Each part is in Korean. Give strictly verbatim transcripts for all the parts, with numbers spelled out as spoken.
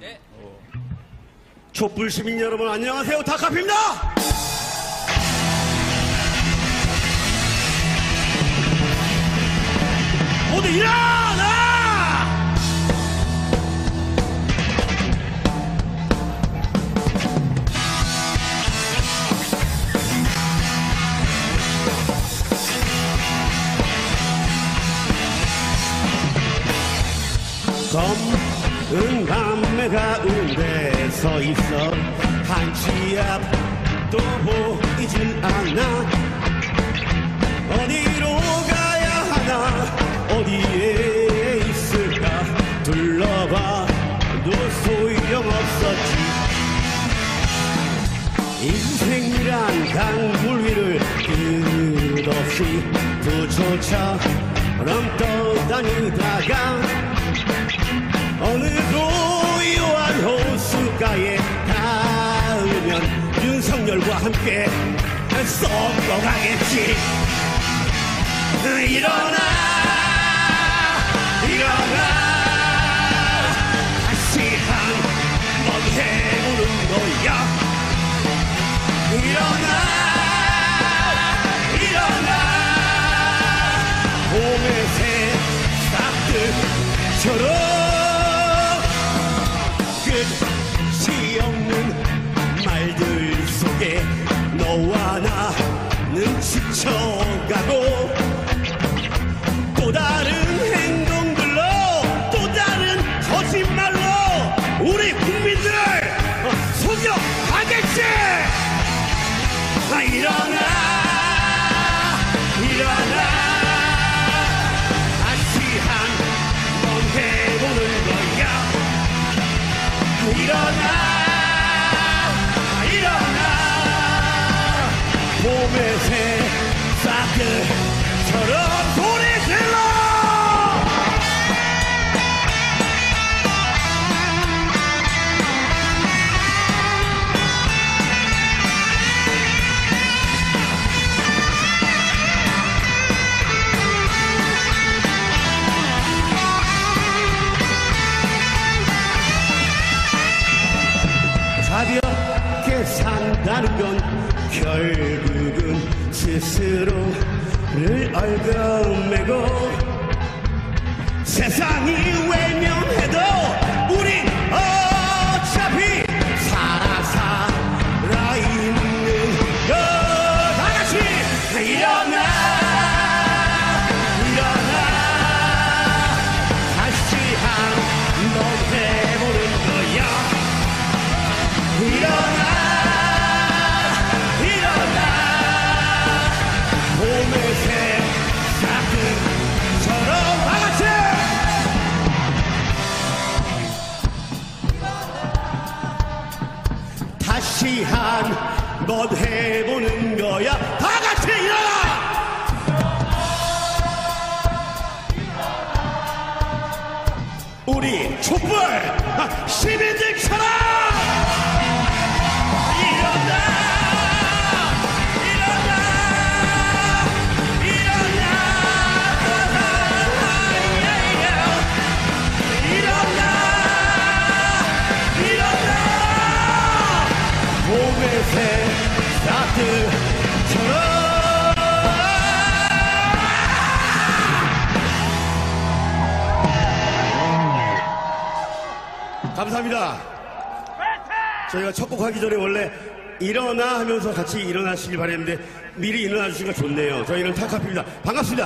네. 어. 촛불 시민 여러분 안녕하세요. 다카피입니다. 모두 일어나! 검은 밤의 가운데 서 있어 한치 앞도 보이질 않아. 어디로 가야 하나 어디에 있을까 둘러봐도 소용없었지. 인생이란 강물 위를 끝없이 부초처럼 떠다니다가 어느 고요한 호숫가에 닿으면 윤석열과 함께 썩어가겠지. 일어나 일어나 다시 한번 해보는 거야. 일어나 일어나 봄의 새싹들처럼 끝이 없는 말들 속에 너와 나는 지쳐가고 또 다른 행동들로 또 다른 거짓말로 우리 국민들을 속여가겠지. 아, 일어나 일어나 다시 한번 해보는 거야. 일어나 일어나 봄의 새싹들처럼 소리 질러. 가볍게 산다는 건 결국은 스스로를 얽어매고 세상이 외면해도 우린 어차피 살아 살아있는 거. 다같이 일어나 일어나 다시 한번 해보는 거야. 일어나 일어나 봄의 새싹들처럼 다같이 다시 한번 해보는 거야. 다같이 일어나 우리 촛불 시민들처럼 봄의 새싹들처럼. 감사합니다. 저희가 첫 곡 하기 전에 원래 일어나 하면서 같이 일어나시길 바랬는데 미리 일어나 주시니까 좋네요. 저희는 타카피입니다. 반갑습니다.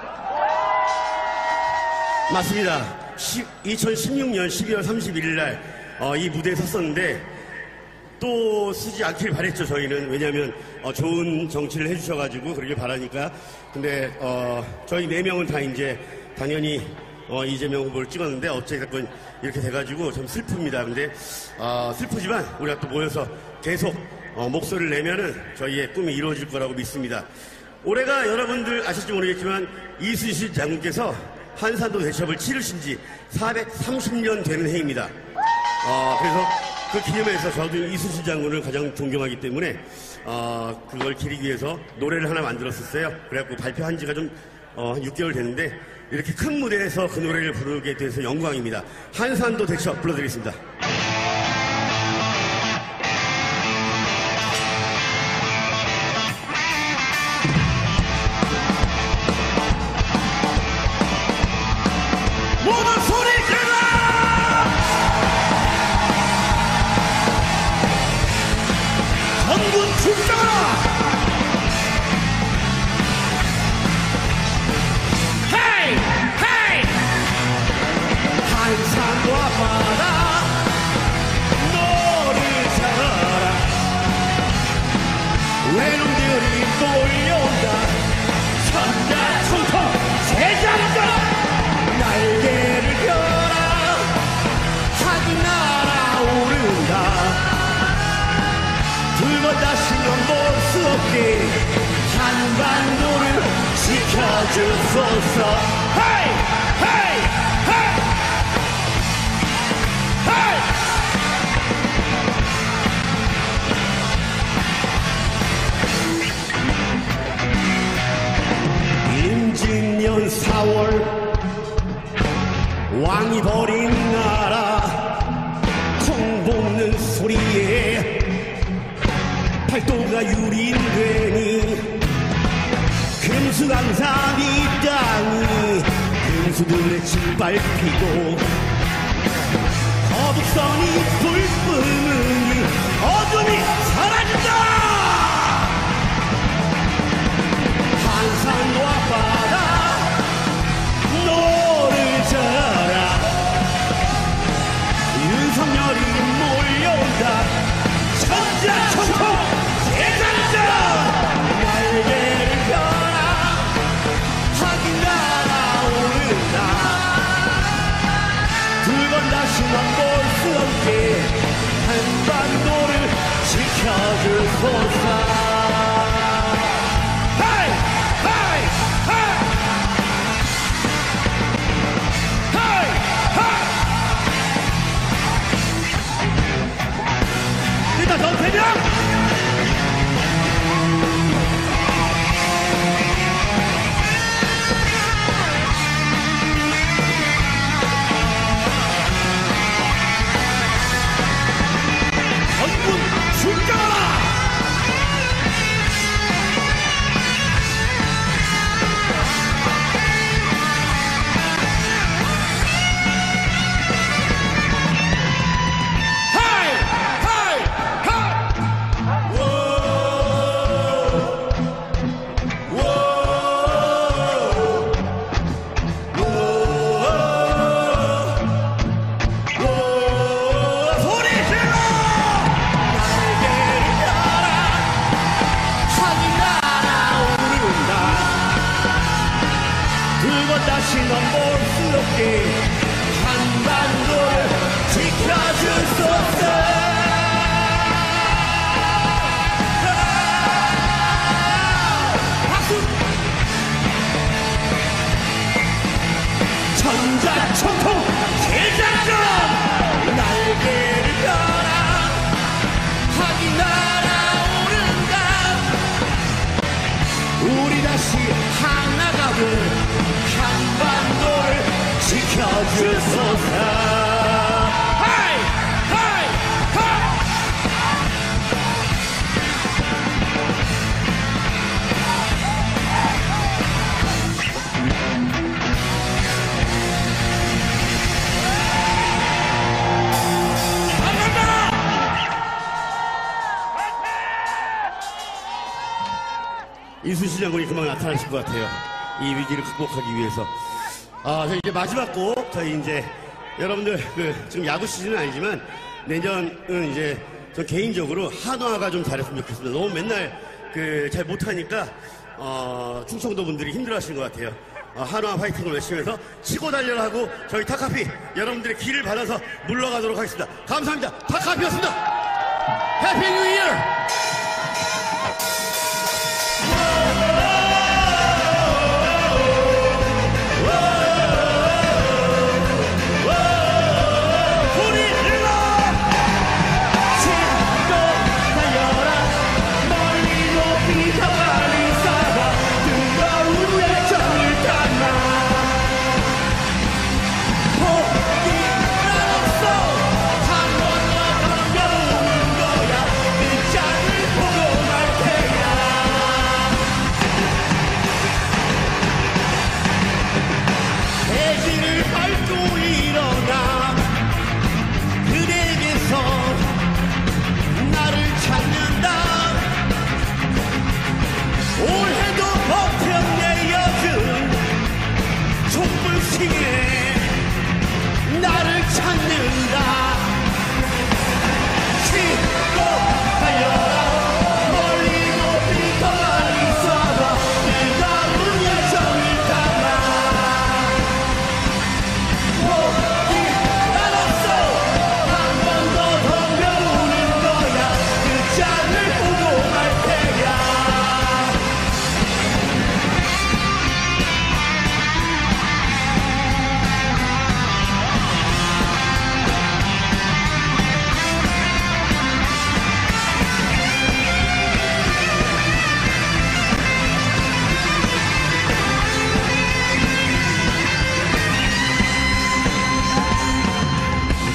맞습니다. 이천십육 년 십이월 삼십일일 날 어, 이 무대에 섰었는데 또 쓰지 않길 바랬죠. 저희는. 왜냐하면 어, 좋은 정치를 해주셔가지고 그러길 바라니까. 근데 어, 저희 네 명은 다 이제 당연히 어, 이재명 후보를 찍었는데 어쨌든 이렇게 돼가지고 좀 슬픕니다. 근데 어, 슬프지만 우리가 또 모여서 계속 어, 목소리를 내면은 저희의 꿈이 이루어질 거라고 믿습니다. 올해가 여러분들 아실지 모르겠지만 이순신 장군께서 한산도 대첩을 치르신 지 사백삼십 년 되는 해입니다. 어, 그래서 그 기념해서 저도 이순신 장군을 가장 존경하기 때문에 어, 그걸 기리기 위해서 노래를 하나 만들었었어요. 그래갖고 발표한 지가 좀 어, 육 개월 됐는데 이렇게 큰 무대에서 그 노래를 부르게 돼서 영광입니다. 한산도 대첩 불러드리겠습니다. 번 다시는 볼 수 없게 한반도를 지켜주소서. 헤이! 헤이! 헤이! 헤이! 임진년 사월 왕이 버린 나라 콩 볶는 소리에 팔도가 유린되니 금수강산 이 땅이 금수들의 짓밟히고 거북선이 불뿜으니 어둠이 사라진다. 한산과 바다 노를 져라. 윤석열이 몰려온다. 천자천통 대장정 날개를 펴라. 하긴 날아오른다. 두 번 다시는 볼 수 없게 한반도를 지켜주소서. 너 대장! 전군 출정하라! 다시는 볼 수 없게 한반도를 지켜주소서. 박수! 천자천통 대장정 날개를 펴라. 하기 날아오른다. 우리 다시 하나가 될 한반도를 지켜주소서. 헤이! 헤이! 헤이! 감사합니다. 이순신 장군이 금방 나타나실 것 같아요. 이 위기를 극복하기 위해서. 아, 저희 이제 마지막 곡, 저희 이제, 여러분들, 그, 지금 야구 시즌은 아니지만, 내년은 이제, 저 개인적으로 한화가 좀 잘했으면 좋겠습니다. 너무 맨날, 그, 잘 못하니까, 어, 충청도 분들이 힘들어 하시는 것 같아요. 어, 한화 파이팅을 열심히 해서, 치고 달려라 하고, 저희 타카피, 여러분들의 길을 받아서 물러가도록 하겠습니다. 감사합니다. 타카피였습니다. 해피 뉴 이어! 한번더 덤벼오는 거야. 그 짝을 보고 말 테야.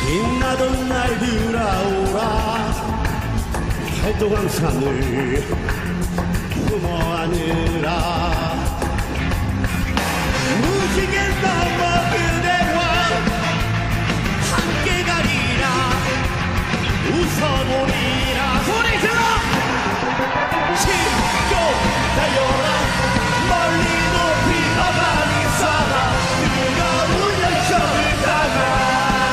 빛나던 날 돌아오라 활동항상을 품어안으라 무지개 넘어 그대와 함께 가리라 웃어보리라 소리 질러 힘껏 달려라 멀리 높이 더 많이 쏴라 뜨거운 열정을 담아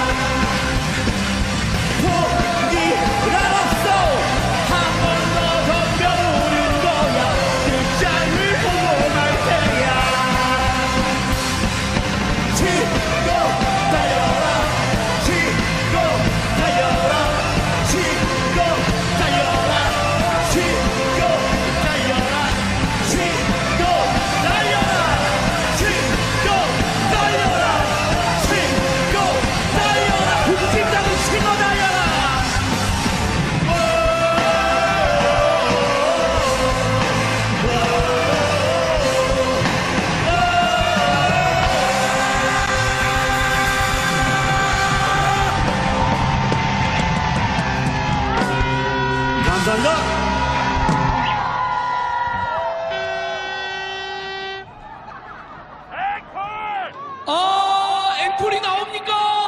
아, 앵콜이 나옵니까?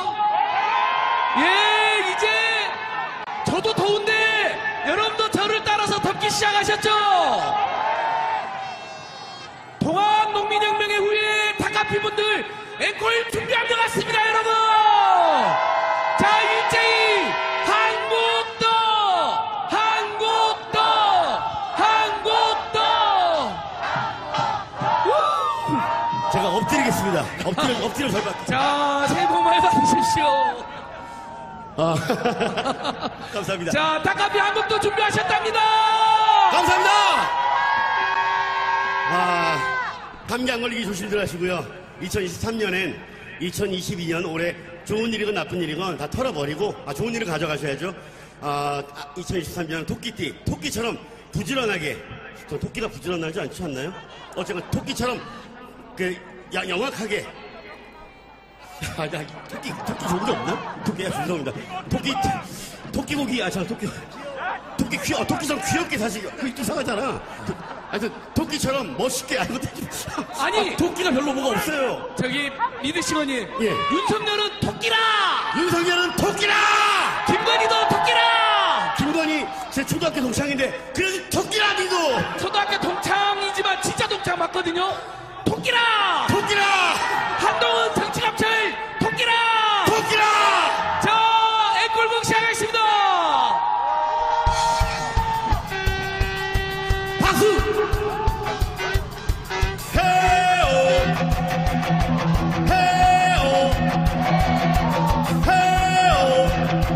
예, 이제 저도 더운데 여러분도 저를 따라서 덥기 시작하셨죠? 동학농민혁명의 후예 타카피 분들 앵콜 준비한 것 같습니다, 여러분! 자, 일제히 한국도! 한국도! 한국도! 우! 제가 엎드리겠습니다. 엎드려, 엎드려 절박. 자, 새해 복 많이 받으십시오. 아, 감사합니다. 자, 타카피 한국도 준비하셨답니다. 감사합니다. 아, 감기 안 걸리기 조심들 하시고요. 이천이십삼 년엔 이천이십이 년 올해 좋은 일이건 나쁜 일이건 다 털어버리고, 아, 좋은 일을 가져가셔야죠. 아, 이천이십삼 년은 토끼띠, 토끼처럼 부지런하게, 저 토끼가 부지런하지 않지 않나요? 어쨌든 토끼처럼 그 야, 영악하게. 아, 나 토끼, 토끼 좋은 게 없나? 토끼야, 죄송합니다. 토끼, 토끼고기, 아, 저 토끼, 토끼 귀, 어, 토끼처럼 귀엽게 사실, 그 이상하잖아. 하여튼, 토끼처럼 멋있게, 아이고, 아니, 아, 토끼가 별로 뭐가 없어요. 저기 리드시거님, 예. 윤석열은 토끼라. 윤석열은 토끼라! 김건희도 토끼라. 김건희, 제 초등학교 동창인데, 그래도 토끼라, 니도! 초등학교 동창이지만 진짜 동창 맞거든요. 토끼라. 토끼라! 한동훈 정치감찰 토끼라. 토끼라! 자, 앵콜북 시작하겠습니다. 박수! 헤오! 헤오! 헤오!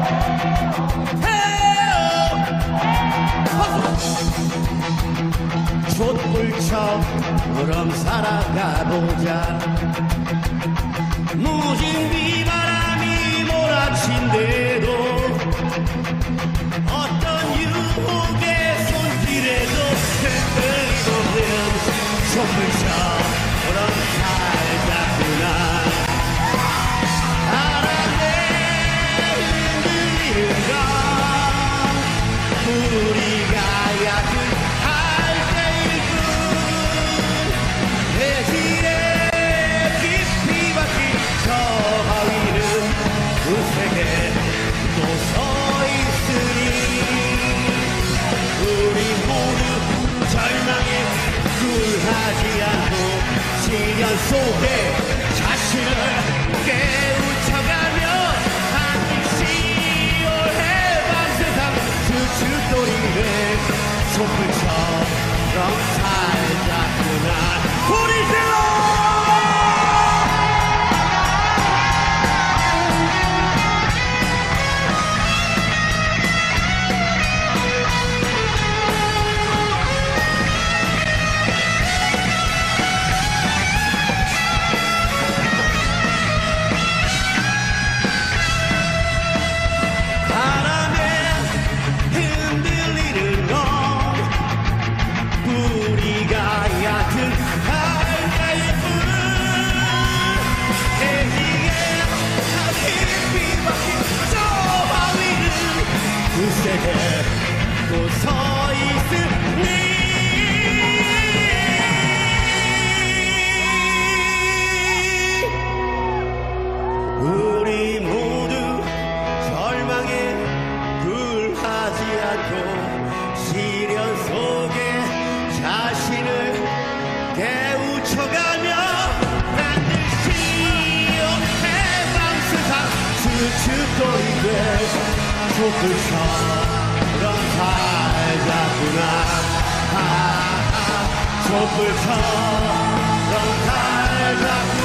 헤오! 박수! 촛불처럼 살아가보자 무진 비바람이 몰아친대도 어떤 유혹의 손길에도 흔들리지 없는 촛불처럼 살자꾸나 바람에 흔들리는가 우리가 얕은 우세게 또 서있으니 우리 모두 절망에 굴하지 않고 시련 속에 자신을 깨우쳐가며 한시 오해반 세상 수출돌이를 촛불처럼 살자꾸나 우리 질러 우리가 얕은 한가의 세계 또 서 있으니 우리 모두 절망에 굴하지 않고 시련 속에 자신을 깨우쳐가며 반드시 해방 세상 수축거리게 촛불처럼 살자꾸나 촛불처럼 살자꾸나